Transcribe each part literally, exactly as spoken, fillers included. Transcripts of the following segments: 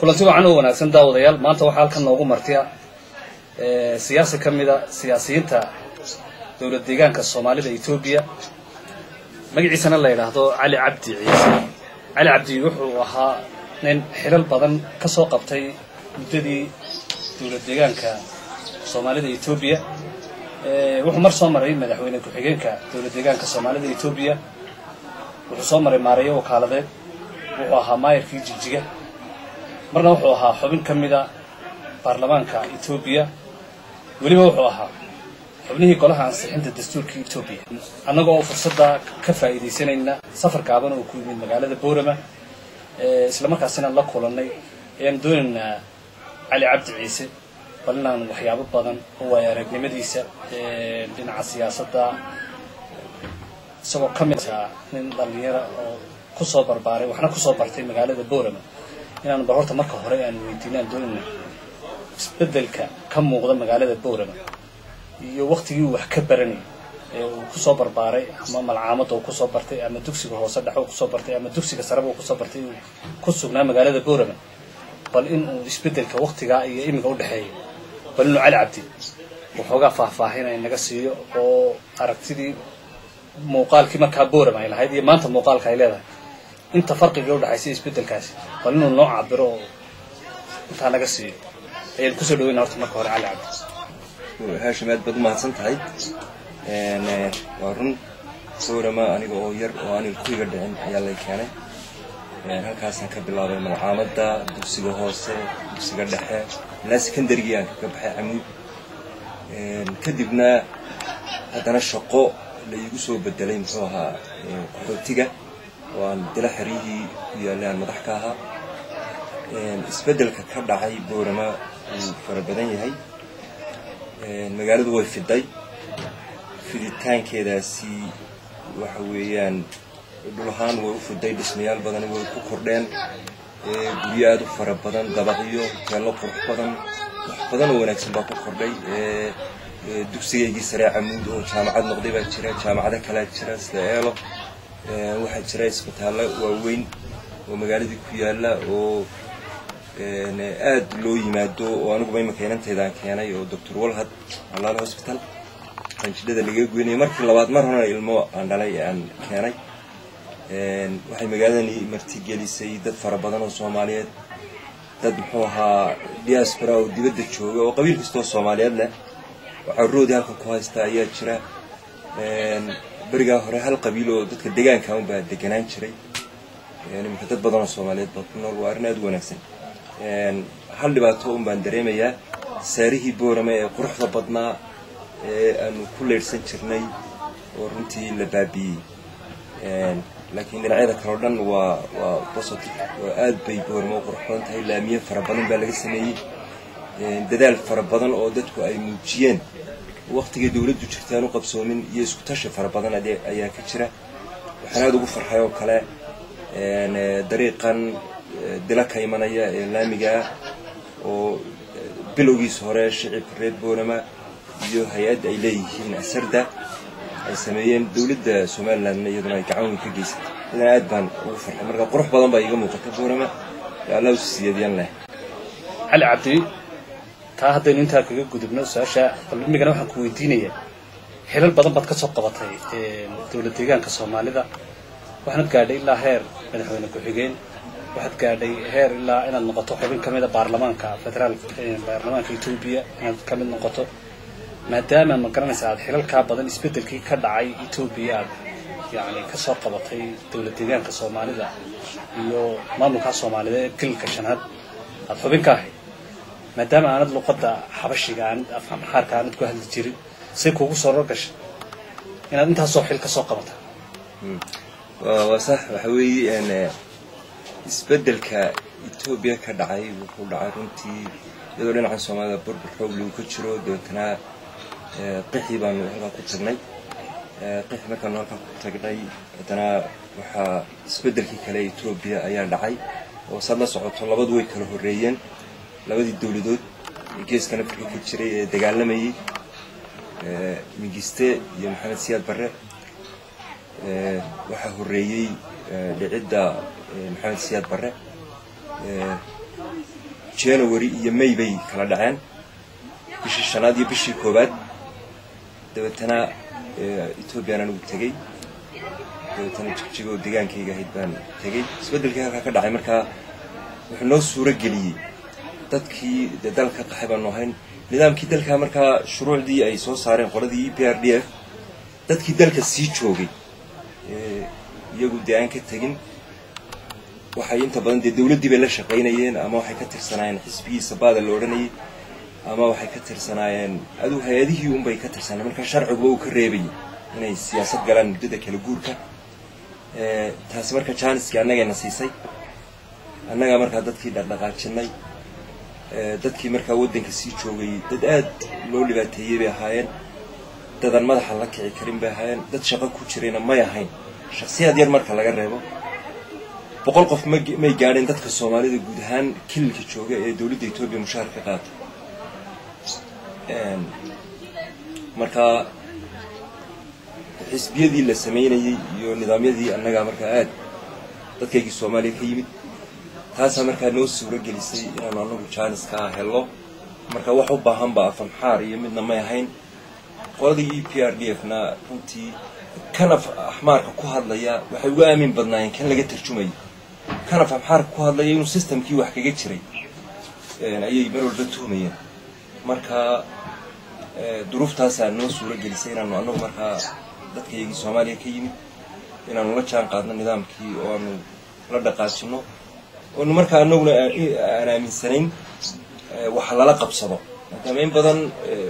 kulanti wacan oo wanaagsan daawadayaal maanta waxa halkan noogu martiya ee siyaasi kamida siyaasiyiinta dawlad deegaanka Soomaalida Itoobiya magaciisana la yiraahdo Cali Cabdi Ciise Cali Cabdi wuxuu ahaa nin xilal badan ka soo qabtay muddadii dawlad deegaanka Soomaalida Itoobiya ee wuxuu mar soo maray madaxweyne ku xigeenka dawlad deegaanka Soomaalida Itoobiya wuxuu soo maray maarayo wakaaladeed wuxuu ahaa maayirkii Jigjiga marna wuxuu ahaa xubin kamida baarlamaanka Itoobiya waliba wuxuu ahaa xubnihii golaha ansixinta dastuurka Itoobiya annagoo fursadda ka faa'iideysanayna safar gaaban oo ku yimid magaalada Boorama ee isla markaasina la kulanay ayaan doonaynaa Cali Cabdi Ciise ballan waxyaabo badan oo ay aragnimadiisa ee dhinaca siyaasadda isagoo kamid ah nin dhalinyaro oo ku soo barbaaray waxna ku soo bartay magaalada Boorama inaan barorta marka hore aan weydiinaan doonayna isbedelka ka muuqda magaalada Boorama iyo waqtigii wax ka baranay ee uu ku soo barbaaray ama malcaamada uu ku soo bartay ama dugsiga hoose dhexe uu ku soo bartay ama dugsiga sare uu ku soo bartay ku sugnaa magaalada Boorama bal in uu isbedelka waqtiga iyo imiga u dhaxeeyo bal inuu Cali Cabdi wuxuuga faahfaahinay naga siiyo oo aragtidii muuqaalkii markaa Boorama ay lahayd iyo maanta muuqaalka ay leedahay inta farqiga u dhaxaysa isbedelkaasi bal inuu noo cabiro inta naga siiyo ayaan ku soo dhaweynaa horta marka hore Cali Cabdi هاشمات بدو ما هتسنتهاي إن وارن صورة ما أنا جو ير وأنا الكوي قدرن يلا كانه يعني هالكاسن كبلاد من عامد دا دوسي جهازه دوسي قدرها ناس كندريان كبح عمود كدبنا هذا الشقاء اللي يجوسوا بالدليل مثلها كتيجة وان دل حريه يلا مضحكها استبدل كتبدا هاي بورما فربنا هاي المجال ده في الداي في التانك كده سي وحويان دولهان وفي الداي بسميال بدن وكوردان بيادو فرب بدن دبابيو كلا فرق بدن بدن ونكسب باكو كورداي دوسية يجي سريع عمود وجامعة نقدي بتشري جامعة كلا تشري سلاله واحد شري اسمه ووين ومجال ده كيالا و aad loo yimaado oo anigu bay makiinanteedaan keenay oo doctor Walhad Allah hospital qanjidada laga goynay markii labaad mar hore ilmo aan dhalay aan keenay een waxay magaaladani marti gelisay dad fara badan oo Soomaaliyeed dad muxuu ahaa diaspora oo dibadda jooga oo qabiil kasta oo Soomaaliyeed leh waxa roodi halkan ku haysta ayaa jira een bariga hore hal qabiil oo dadka deegaanka u baa deganaan jiray yani dad badan oo Soomaaliyeed badnaa waa arrin aad u wanaagsan hal dhibaato un baan dareemayaa saarihii Boorama ee quruxda badnaa ee aanu ku leersan jirnay oo runtii la baabiyay laakiin dhinacyada kale oo dhan waa waa positive oo aad bay Boorama u qurxoon tahay laamiye fara badan baa laga sameeyay dadaal fara badan oo dadku ay muujiyeen waqtiga dawladdu jirtaan u qabsoomin iyo isku tashi fara badan ayaa ka jira waxaan aad ugu farxay oo kale een dariiqan dila ka imanaya ee laamiga oo bilowgiis hore shicibka reer Boorama iyo hay'ad ay leeyihiin asarda ay sameeyeen dawladda Soomaaliland iyaduna ay gacan ka geysatay idan aad baan ugu farxay marka qurux badan baa iga muuqata Boorama Allah u siiyadeen leh Cali Cabdi taa hadda inta kaga gudubno su'aasha qalbigana waxaan ku weydiinayaa xilal badan baad ka soo qabatay ee dawlad deegaanka Soomaalida waxaad gaadhay ilaa heer madaxweyne ku xigeen waxaad gaadhay heer ilaa inaad noqoto xubin kamid ah baarlamaanka federaal baarlamaanka Itoobiya inaad kamid noqoto maadaama ma garanaysaa aad xilalka badan isbedelkii ka dhacay Itoobiya yani ka soo qabatay dawlad deegaanka Soomaalida iyo maamulka Soomaalida ee kilka shanaad aad xubin ka ahayd maadaama aanad luqadda xabashiga aan afham xarka aanad ku hadli jirin si kugu soo rogashay inaad intaas soo xil ka soo qabato waa sax waxa weeye isbedelka Itoobiya ka dhacay wuxuu dhacay runtii iyadoo dhinaca Soomaalida burbur xoog leh ka jiro deetana qixi baan halka ku tagnay qixi markaan halka ku tagnay deetana waxa isbedelkii kale Itoobiya ayaa dhacay oo sadla socoto labadu way kala horeeyeen labadii dawladood geeskan Afrika ka jiray ee dagaalamayay ee Migiste iyo Maxamed Siyaad Barre ee waxa horeeyay dhicida محمد سياد برة January iyo May bay kala dhaceen bishii shanaad iyo bishii koobaad dabeetana Ethiopia aan ugu tagay dabeetana jigjigo deegaankayga ahayd baan tagay isbedelkii halka ka dhacay markaa wuxuu noo suura geliyay dadkii dalka qaxay baan ahayn nidaamkii dalka markaa shuruucdii ay soo saareen qoladii E P R D F dadkii dalka sii joogay ee iyagu deegaan ka tagin waxay inta badan dawladdii bay la shaqeynayeen ama waxay ka tirsanaayeen xisbigiisa baada la oranayay ama waxay ka tirsanaayeen adu hay'adihii un bay ka tirsanayeen marka sharcigu uu ka reebay inay siyaasad galaan muddada kala guurka ee taas marka chance-ki annaga nasiisay annaga marka dadkii dhaqdhaqaajinay ee dadkii marka wadanka sii joogay dad aad loo libaateeyay bay ahaayeen dadan madaxa la kici karin bay ahaayeen dad shaqo ku jirayna ma yahayn shakhsiyad yar marka laga reebo boqol qof ma gaadhin dadka Soomaalida guud ahaan kililka jooga ee dawladda Itoobiya mushaar ka qaatay een marka xisbiyadii la sameeyay iyo nidaamyadii annaga marka aad dadkayga Soomaaliya ka yimid taas marka noo suura gelisay inaan anagu chance ka helo marka wax u baahan baa afxaar iyo midna ma yahayn qoladii E P R D F na runtii kanaf ahmaarka ku hadlaya waxay uga aamin badnaayeen kan laga tarjumay kanaf ahmaarka ku hadlaya inuu systemkii wax kaga jiray ee ayay mar walba tuhmayeen marka duruuftaas aan noo suura gelisay inaan anagu marka dadkayga Soomaaliya ka yimid inaan la jaan qaadno nidaamkii oo aanu la dhaqaajino oo marka anaguna aan aaminsanayn waxa la qabsado maadaama in badan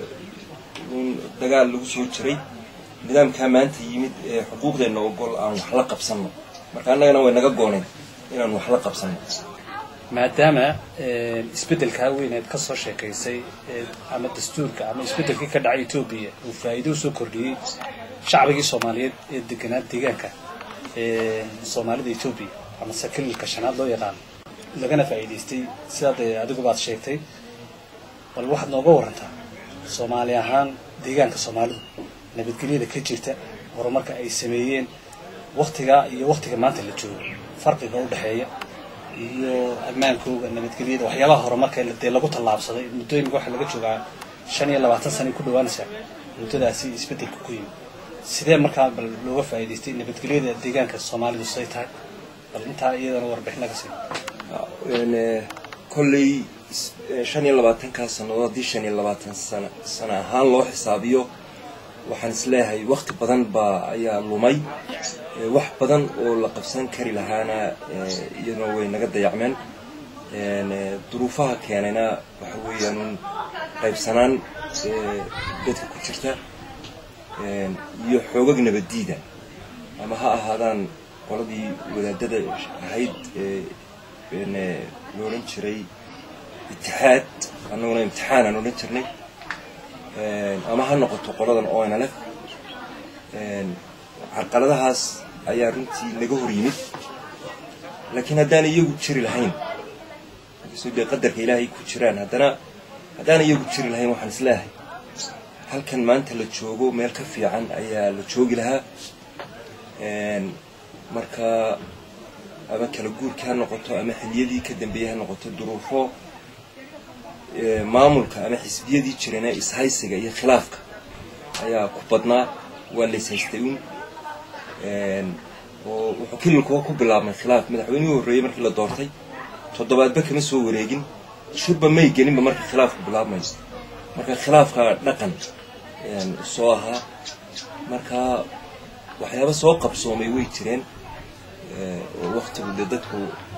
dagaal lagu soo jiray nidaamka maanta yimid ee xuquuqdeena ogol aan wax la qabsano marka annagana way naga gooneen inaan wax la qabsano maadaama isbedelka weyn ee ka soo sheekaysay ama dastuurka ama isbedelkii ka dhacay Ethiopia uu faa'iido soo kordhiyay shacabkii Soomaaliyeed ee deganaa deegaanka ee Soomaalida Ethiopia ama sakilka shanaad loo yaqaan lagana faa'iideystay sidaad adigu baad sheegtay bal waxaad nooga warantaa Soomaali ahaan deegaanka Soomaalida nabadgelyada ka jirta horumarka ay sameeyeen waqtiga iyo waqtiga maanta la joogo farqiga u dhaxeeya iyo amaankooda nabadgelyada waxyaabaha horumarka ee lagu tallaabsaday muddooyinka waxa laga joogaa shan iyo labaatan sano ku dhawaanaysa muddadaasi isbedelka ku yimid sidee markaa bal looga faa'iideystay nabadgelyada deegaanka Soomaalidu say tahay bal intaa iyadana warbixin laga siiyo een kulli shan iyo labaatan ka sanadood shan iyo labaatan sano sana ahaan loo xisaabiyo waxaan isleeyahay waqti badan baa ayaa lumay wax badan oo la qabsan kari lahaana iyadoo way naga dayacmeen een duruufaha keenayna waxa weeyaan qaybsanaan dadka ku jirta een iyo xoogag nabadiida ama ha ahaadaan qoladii wadaadada ahayd een loolan jiray itixaad annaguna imtixaan aan oran jirnay ama ha noqoto qoladan oo ayna leh een carqaladahaas ayaa runtii naga hor yimid laakiin haddaan iyagu jiri lahayn soo qadarka Ilaahay ku jiraan haddana haddaan iyagu jiri lahayn waxaan isleeyahay halkan maanta la joogo meel ka fiican ayaa la joogi lahaa een marka ama kala guurka ha noqoto ama xiliyadii ka dambeeyay ha noqoto duruufo maamulka ama xisbiyadii jireen ee ishaysiga iyo khilaafka ayaa ku badnaa waa la ishaystay een oo wuxuu kililku ku bilaabmay khilaaf madaxweynihii horreeyay markii la doortay toddobaadba kama soo wareegin shirba may gelinba markii khilaafku bilaabmay marka khilaafka dhaqan een soo ahaa marka waxyaabo soo qabsoomay way jireen oo waqtigu dadku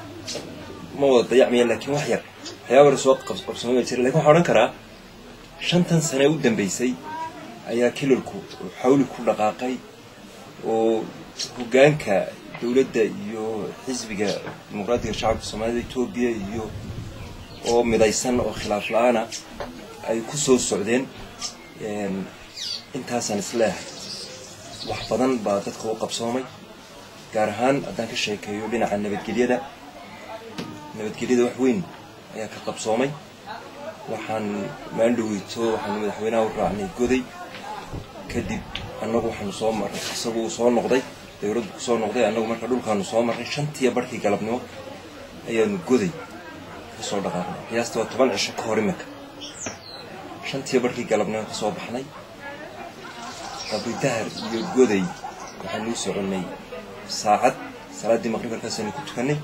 ma wada dayacmay laakiin wax yar waxyaabo soo qabsoomay way jireen laakiin waxa oran karaa shantan sano u dambeysay ayaa kililku xawli ku dhaqaaqay oo hoggaanka dawladda iyo xisbiga dimuqraadiga shacabka Soomaalida Ethiopia iyo oo midaysan oo khilaaf la'aana ay ku soo socdeen een intaasan islaahay wax badan baa dadka u qabsoomay gaar ahaan haddaan ka sheekeeyo dhinaca nabadgelyada nabadgelyada wax weyn ayaa ka qabsoomay waxaan maandhoweyto waxaan madaxweynaha u raacnay goday kadib annagu waxaan soo maray isagu soo noqday dawladdu ku soo noqday annagu marka dhulkaanu soo maray shantii barkii galabnimo ayaanu goday kasoo dhaqaaqnay qiyaasta waa toban cisho ka hor imika shantii barkii galabnimo kasoo baxnay qabri dahar iyo goday waxaan u soconay saacad salaadii maqrib halkaasaynu ku tukanay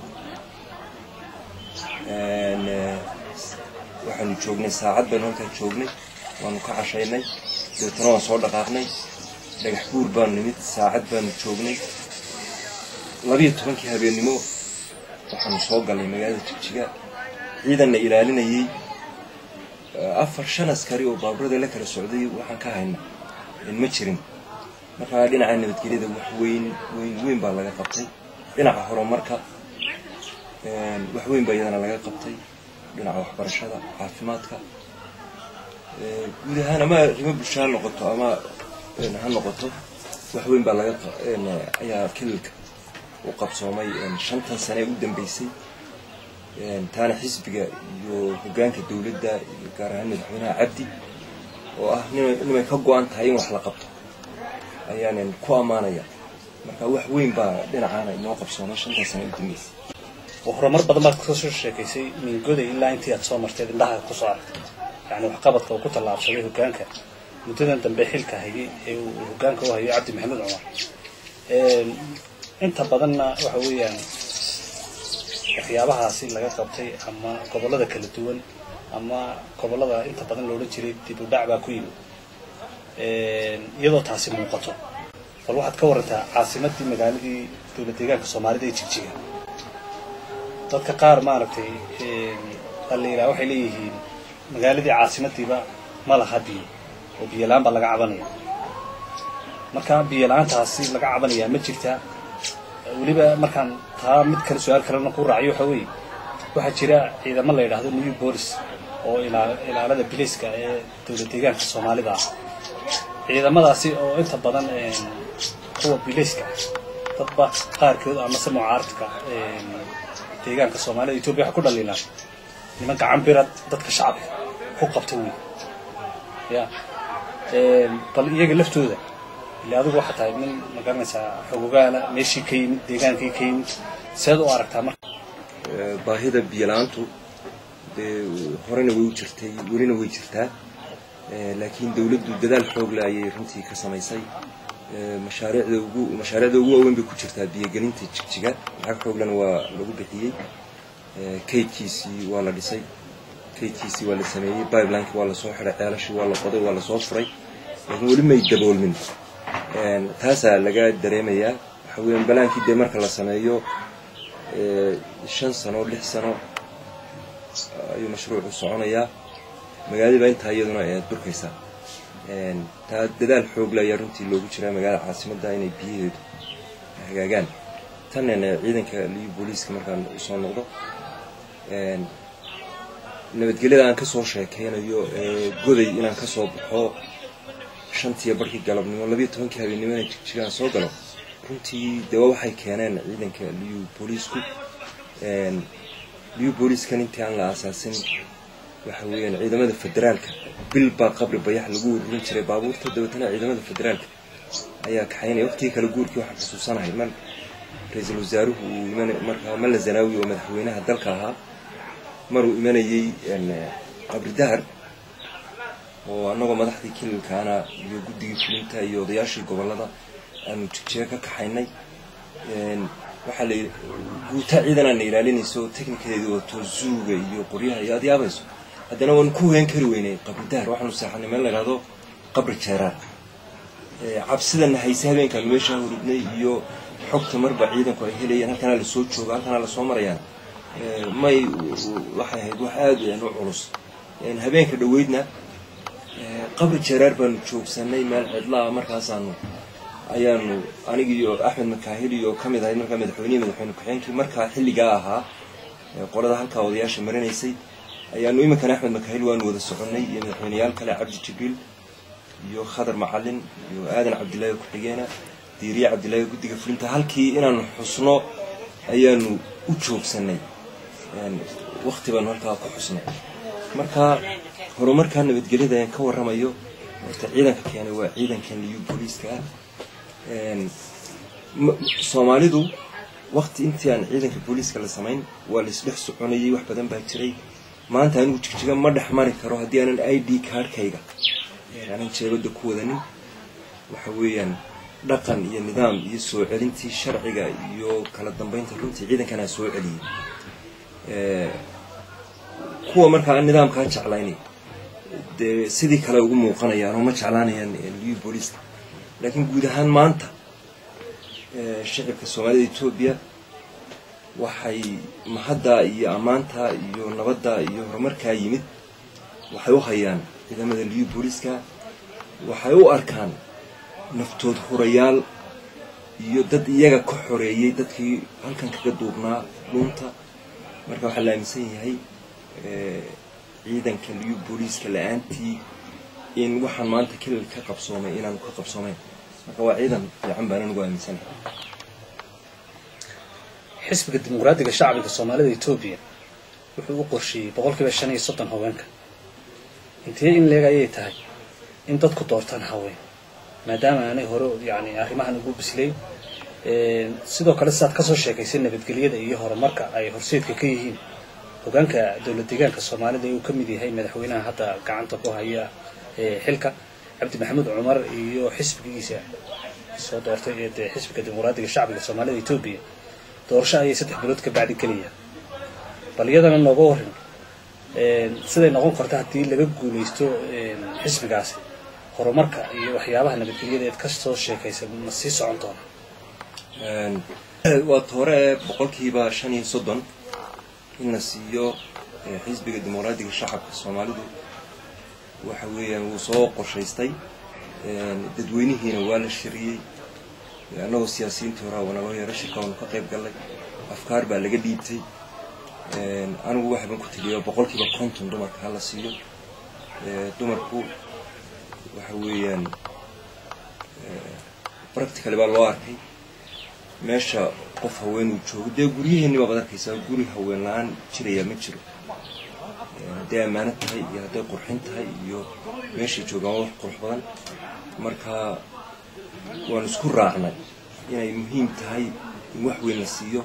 waxaanu joognay saacad baynu halkaa joognay waanu ka cashaynay deetana waan soo dhaqaaqnay dhagax buur baanu nimid saacad baanu joognay labiyo tobankii habeennimo waxaanu soo galnay magaalada Jigjiga ciidanna ilaalinayay afar shan askari oo baabuurada la kala socday waxaan ka haynaa in ma jirin markaa dhinaca nabadgelyada wax weyn weyn weyn baa laga qabtay dhinaca horumarka wax weyn baa iyadana laga qabtay dhinaca waxbarashada caafimaadka guud ahaan ama arrimo bulshada noqoto ama ha noqoto wax weyn baa laga ayaa kilka u qabsoomay shantan sano u dambeysay taana xisbiga iyo hoggaanka dawladda iyo gaar ahaan madaxweynaha Cabdi oo ah inay ka go'an tahay in wax la qabto ayaan ku amaanaya marka wax weyn baa dhinacaana inoo qabsoomay shantan sano u dambeysay horumar badan baad ka soo sheekaysay min goday ilaa intii aad soo martay indhaha ku soo aragtay yani wax qabadka uu ku tallaabsaday hoggaanka muddadan dambe xilka hayay ee uu hoggaanka u hayay Cabdi Maxamed Cumar ee inta badanna waxa weeyaan waxyaabahaasi laga qabtay ama gobolada kala duwan ama gobolada inta badan loo jiray dib u dhac baa ku yimid ee iyadoo taasi muuqato bal waxaad ka warantaa caasimadii magaaladii dawlad deegaanka Soomaalida ee Jigjiga dadka qaar maaragtay ee dhalinyarada waxay leeyihiin magaaladii caasimadiiba ma laha biyo oo biyo la'aan baa laga cabanaya marka biyo la'aantaasi laga cabanaya ma jirtaa waliba markaan taa mid kale su'aal kalena ku raaciyo waxa weeye waxa jira ciidamo la yiraahdo new police oo ilaalada biliska ee dawlad deegaanka Soomaalida ciidamadaasi oo inta badan ee kuwa biliska dadba qaarkood ama mucaaradka ee deegaanka Soomaalida Itoobiya waxa ku dhaliilaan nimanka cambirad dadka shacabka ku qabtay ya ee bal iyaga laftooda ilaa adigu waxa tahay min magaranaysa xogogaala meeshii ka yimid deegaankii ka yimid sidoo aragtaa marka baahida biyalaantu horena way u jirtay welina way jirtaa laakiin dawladdu dadaal xoog leh ayay runtii ka samaysay mashaariicda ugu mashaariicda ugu weyn bay ku jirtaa biyagelinta Jigjiga lacag xoog leh waa lagu bixiyay kaydkiisii waa la dhisay kaydkiisii waa la sameeyay pipeline-ki waa la soo xiray ceelashii waa la qoday waa la soo furay laakiin weli may daboolmin taasaa laga dareemayaa waxa weeyaan balaankii dee marka la sameeyo shan sano lix sano ayuu mashruucu soconayaa magaalada inta iyaduna ay durkaysaa taa dadaal xoog leh ayaa runtii loogu jiraa magaalada caasimadda inay biyaheedu hagaagaan tanna ciidanka liyu booliiska markaan soo noqdo nabadgelyada aan ka soo sheekeynayo goday inaan ka soo baxo shantii barkii galabnimo labiyo tobankii habeennimo Jigjiga soo galo runtii dee waxay keeneen ciidanka liyu booliisku een liyu booliiskan intii aan la asaasin waxa weeyaan ciidamada federaalka bil baa qabri bayax lagu ururin jiray baabuurta dawladana ciidamada federaalka ayaa ka xaynay waqtiga kala guurkii waxa xusuusanahay man ra'iisul wasaaruhu markaa Malla Zanaawi oo madaxweynaha dalka ahaa maruu imanayay een qabri dahar oo anagoo madaxdii kililkaana iyo guddigii fulinta iyo odayaashii gobolada aanu Jigjiga ka kaxaynay een waxa la guuta ciidanana ilaalinayso technicadeedu oo toosuuga iyo qoryaha iyo adiyaabayso haddana waan ku heen kari weynay qabri dahar waxaanu saaxanay meel la yiraahdo qabri jeerar ee cabsidan haysa habeenkan meesha hurudnay iyo xogta marba ciidanku ay helayeen halkana la soo joogo halkana la soo marayaan may waxay ahayd wax aad u culus in habeenka dhaweydna qabri jeerar baan joogsanay meel cidla markaasaanu ayaanu aniga iyo Axmed Makaahil iyo kamid ahay markaa madaxweynaha madaxweyne ku-xigeenkii markaa xilliga ahaa qolada halka odayaasha marinaysay ayaanu iminkan Axmed Makaahil waan wada soconay iyo madaxweynayaal kale Cabdi Jibriil iyo Khadar Macallin iyo Aadan Cabdilaahi ku-xigeena Diiriye Cabdilaahi guddiga fulinta halkii inaanu xusno ayaanu u joogsanay een waqti baan halkaa ku xusnay marka horumarka nabadgelyada aan ka waramayo horta ciidanka keenay waa ciidankan liyu booliiska een Soomaalidu waqti intii aan ciidanka booliiska la samayn waa la isdhex soconayay wax badan baa jiray maanta anigu jigjiga ma dhex mari karo haddii aanan I D cardkayga aanan jeebada ku wadanin waxa weeyaan dhaqan iyo nidaam iyo soo celintii sharciga iyo kala dambeynta runtii ciidankana soo celiyay ee kuwa marka aan nidaamka jeclaynay de sidii kale ugu muuqanayaan oo ma jeclaanayaan liyu booliiska laakiin guud ahaan maanta ee shacabka Soomaalida Itoobiya waxay mahadda iyo amaanta iyo nabadda iyo horumarka yimid waxay u hayaan ciidamada liyu booliiska waxay u arkaan naftood hurayaal iyo dad iyaga ka xoreeyay dadkii halkan kaga duubnaa lunta marka waxa la aaminsan yahay ee ciidanka liyu booliiska la'aantii in waxaan maanta kale ka qabsoomay inaan ku qabsoomay marka waa ciidan fiican baan anigu aaminsanahay xisbiga dimuqraadiga shacbiga Soomaalida Itoobiya wuxuu u qorsheeyay boqolkiiba shan iyo soddon haweenka intee in leeg ayay tahay in dadku doortaan haween maadaama aanay hore yani arrimahan ugu bislay ee sidoo kale saad ka soo sheekaysay nabadgelyada iyo horumarka ay horseedka ka yihiin hogaanka dawladda deegaanka Soomaalida uu ka mid yahay madaxweynaha hadda gacanta ku haya ee xilka Cabdi Maxamed Cumar iyo xisbigiisa soo doortay ee xisbiga dimuqraadiga shacbiga Soomaalida Itoobiya doorasho ay saddex bilood ka bacdi kaliya bal iyadana nooga waran ee siday noqon kartaa hadii laga guuleysto xisbigaasi horumarka iyo waxyaabaha nabadgelyada ee ka soo sheekaysan ma sii socon doona een waa hore boqolkiiba shan iyo soddon in la siiyo xisbiga dimuqraadiga shacabka Soomaalidu waxa weeyaan uu soo qorshaystay een dadweynihiina waa la shiriyay anagoo siyaasiyiinta hore wana loo yeeray shirkaan ka qayb galay afkaar baa laga dhiibtay een anigu waxaan ku taliyo boqolkiiba konton dumarka la siiyo ee dumarku waxa weeyaan ee practically baa loo arkay meesha qof haween uu joogo de guriyaheenni waa badarkaysa guri haween laan jiraya ma jiro ee amaanad tahay iyo haday qurxin tahay iyo meesha joogaan wax qurux badan marka waan isku raacnay inay muhiim tahay in wax weyn la siiyo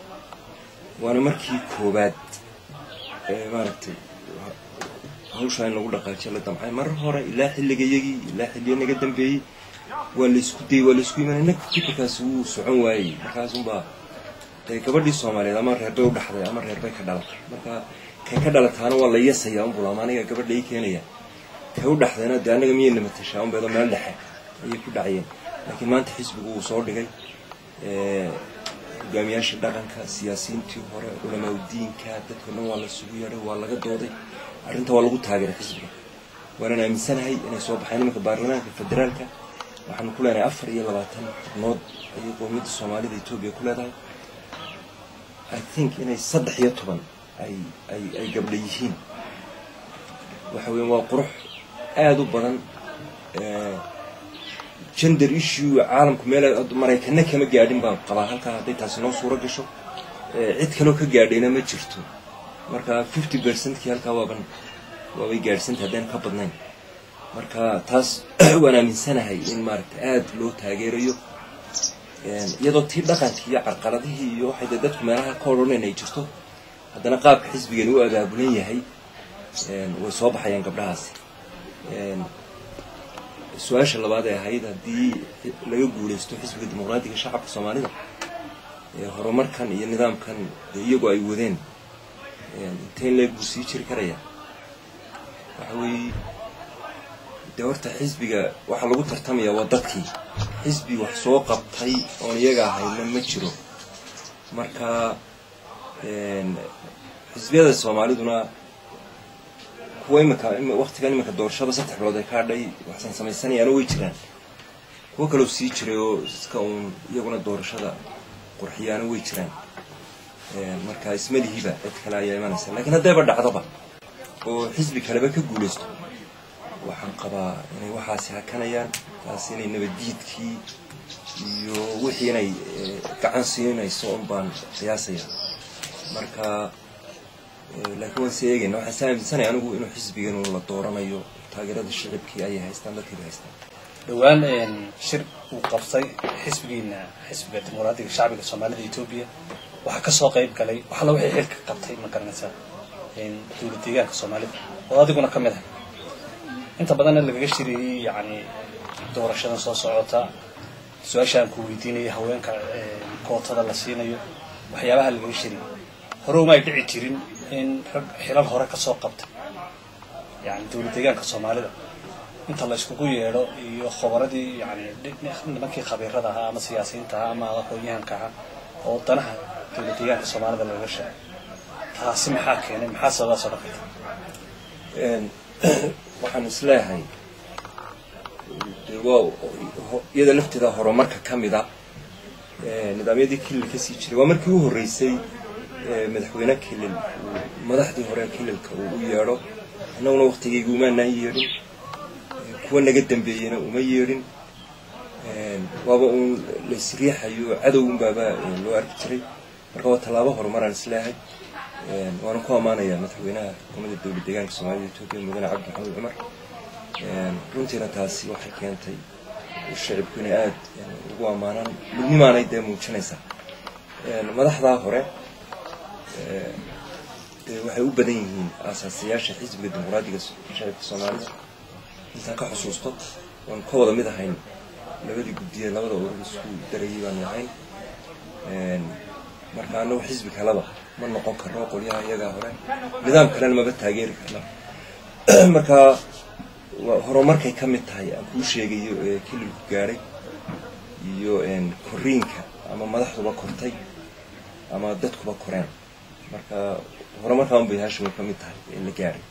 waana markii koobaad ee maaragtay hawsha in lagu dhaqaajiyo la damcay mar hore ilaa xilligayagii ilaa xilliyo naga dambeeyay waa la isku day waa la isku imanay fikirkaas uu socon waayay markaas un baa gabadhii Soomaaliyeed ama reer bay u dhaxday ama reer bay ka dhalatay marka kay ka dhalataana waa la yeesaya un bulamaaniga gabadha ay keenaya kay u dhaxdayna de anaga miyeen matashaa un beedo meel dhexe ay ku dhacayeen laakiin maanta xisbigu uu soo dhigay ee hogaamiyaasha dhaqanka siyaasiyiintii hore culamaa diinka dadka dhan waa la sugu yeeray waa laga dooday arrinta waa lagu taageeray xisbiga waana aaminsanahay inay soo baxaan nimanka baarlamaanka federaalka waxaan ku leenahay afar iyo labaatan xubnood ay qowmiyadda Soomaalida Itoobiya ku leedahay I think inay saddex iyo toban ay ay ay gabdho yihiin waxa weyn waa qurux aad u badan ee gender issue caalamku meel Mareykanka kama gaadhin baan qabaa halka haday taas noo suura gasho ee cid kale oo ka gaadhayna ma jirto marka fifty percent ki halka waaban waa way gaadhsan hadaan ka badnayn marka taas waan aaminsanahay in maaragtay aad loo taageerayo een iyadoo tii dhaqanka iyo carqaladihii iyo waxay dadku meelaha ka oranayeen jirto haddana qaabka xisbigan uu agaabulan yahay een way soo baxayaan gabdhahaas een su'aasha labaad ee ahayd haddii laga guuleysto xisbiga dimuqraadiga shacabka Soomaalida ee horumarkan iyo nidaamkan iyagu ay wadeen een inteen la guusii jiri karaya waxa weeye doorta xisbiga waxa lagu tartamaya waa dadkii xisbi wax soo qabtay oo iyaga ahayn ma jiro marka een xisbiyada Soomaaliduna kuwa imika waqtigan imika doorashada saddex bilood ay ka dhay waxaan sameeysanayaan way jiraan kuwa kale oo sii jiray oo iska uun iyaguna doorashada qurxiyaan way jiraan ee marka ismalihiba cid kale ayaa imanaysa laakiin hadaba dhacdaba oo xisbi kale ba ka guuleysto waxaan qabaa inay waxaasi hakanayaan taas inay nabadiidkii iyo wixii inay gacan siinayso un baan qiyaasaya marka laakiin waan seegayna waxaan saaminsanay anigu inuu xisbigan uu la dooranayo taageerada shacabkii ay haystaan dadkii haystaan dhawaan shir uu qabtay xisbigiina xisbiga dimuqraadiga shacbiga Soomaalida Itoobiya waxa ka soo qayb galay waxa la wixii xilka qabtay ma garanaysaa in dawladda deegaanka Soomaalida oo adiguna ka mid ah inta badan laga shiriyay yani doorashada soo socota su'aashaan ku weydiinay haweenka kootada la siinayo waxyaabaha laga shiriyay hore uma ay dhici jirin in xilal hore ka soo qabtay yani dawladda deegaanka Soomaalida inta la isku yeero iyo khabaradii yani nimankii khabiirada ah ama siyaasiyiinta ama aqoonyahanka ah oo danaha dawladda deegaanka Soomaalida laga sheegay taasi maxaa keenay maxaa sababa sababta een waxaan isleeyahay waa iyada lafteeda horumarka kamida ee nidaamyadii kililka sii jiray waa markii uu horeysay madaxweyne kilil madaxdii hore kililka uu u yeero annaguna waqtigeedu ma naan yeerin kuwa naga dambeeyayna uma yeerin een waaba uu la isriixayo cadowun baaba loo arki jiray marka waa talaabo horumaran isleeyahay een waan ku amaanayaa madaxweynaha xukuumadda dawladda deegaanka Soomaalida Itoobiya mudane Cabdi Maxamed Cumar een runtiina taasi waxay keentay shacabku inay aad ugu amaanaan midnimaanay dee muujinaysaa een madaxda hore ee waxay u badan yihiin aasaasiyaasha xisbiga dimuqraadiga shacabka Soomaalida inta ka xusuusto waan ka wada mid ahayn labadii guddiye labada urur isku darayay baan ahayn een marka annagu xisbi kalaba ma noqon karno qolyaha iyaga hore nidaam kalena ma taageeri karno marka horumarkay ka mid tahay aan ku sheegayo ee kililku gaaray iyo een koriinka ama madaxduba kortay ama dadkuba koreen marka horumarkaan bay haashimo ka mid tahay in la gaaray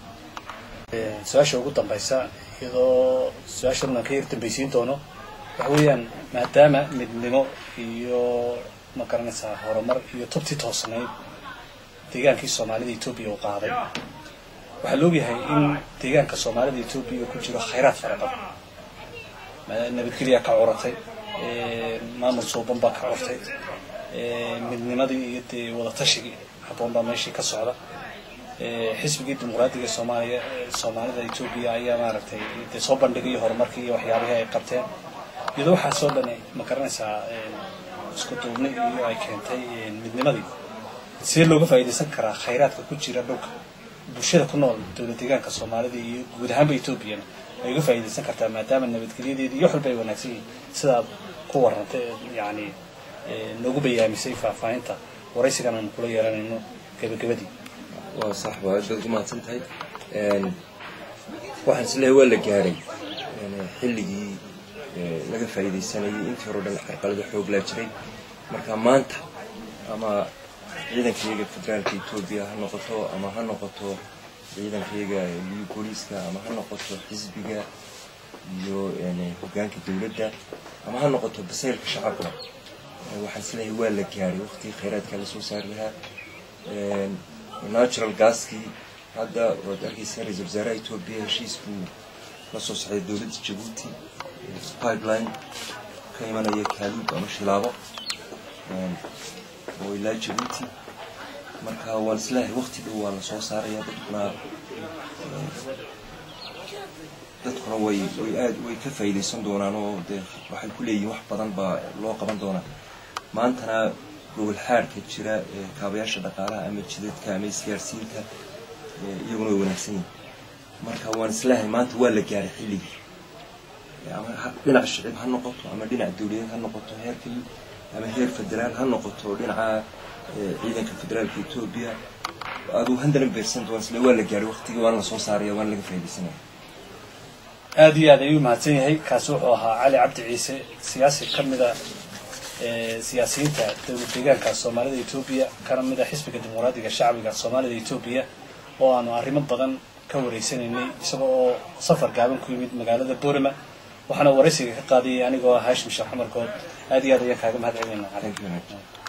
su'aasha ugu dambaysa iyadoo su'aashan ka yar dambaysiin doono waxa weeyaan maadaama midnimo iyo ma garanaysaa horumar iyo tubti toosnayd deegaankii Soomaalida Itoobiya uu qaaday waxa loo yahay in deegaanka Soomaalida Itoobiya ku jiro khayraad fara badan ma nabadgelyo ka curatay ee maamul suuban ba ka curatay ee midnimadii iyo wada tashiga haboon ba meeshii ka socda ee xisbiga dimuqraadiga Soomaaliya Soomaalida Itoobiya ayaa maaragtay inta soo bandhigay horumarkii iyo waxyaabaha ay qabteen iyadoo waxa soo dhanay ma garanaysaa isku duubni iyo ay keentay midnimadii si looga faa'iideysan karaa khayraadka ku jira dhulka bulshada ku nool dawladda deegaanka Soomaalida iyo guud ahaan Itoobiya ay uga faa'iideysan kartaa maadaama nabadgelyadeedii iyo xulbay wanaagsan sida ku warantay yani nagu bayaamisay faafaynta waraysigan aan kula yeelanayno gabagabadii waa sax waa dad ku maadsan tahay een waxaan isleeyahay waa la gaaray yani xilligii laga faa'iideysanayay intii hore dhan carqalada xoog la jiray marka maanta ama ciidankeega federaalka Itoobiya ha noqoto ama ha noqoto ciidankeega iyo booliska ama ha noqoto xisbiga iyo yani hoggaanka dawladda ama ha noqoto basaylka shacabka waxaan isleeyahay waa la gaaray waqti khayraadka la soo saari lahaa een natural gaski hadda wad arkaysaa ra'iisul wasaaraha Itoobiya heshiisku la soo saxay dawladda Djibouti pipeline ka imanaya Kaalub ama Shilaabo een oo ilaa Djibouti marka waan islaahay waqti dhow waa la soo saaraya dadkuna dadkuna way way aad way ka faa'iideysan doonaan oo waxay ku leeyihiin wax badan baa loo qaban doonaa maantana gobol xaarka jira ee kaabayaasha dhaqaalaha ama jidadka ama isgaarsiinta iyaguna way wanaagsan yihiin marka waan islaahay maanta waa la gaaray xilligii ama dhinaca shacab ha noqoto ama dhinaca dawladeed ha noqoto heer kale ama heer federaal ha noqoto dhinaca ciidanka federaalka Itoobiya aad u handalan beersan doon isla waa la gaaray waqtiga waan la soo saaray waan laga faa'iideysanay aad iyo aad ayuu mahadsan yahay kaas wuxuu ahaa Cali Cabdi Ciise siyaasi kamida ee siyaasiyiinta dawladda deegaanka Soomaalida Itoobiya kana mid ah xisbiga dimuqraadiga shacbiga Soomaalida Itoobiya oo aanu arrimo badan ka wareysanaynay isagoo safar gaaban ku yimid magaalada Boorama waxaana waraysiga ka qaaday anigoo Haashim Sheekh Xamar Good aad iyo aad ayaan kaaga mahadcelinaynaa.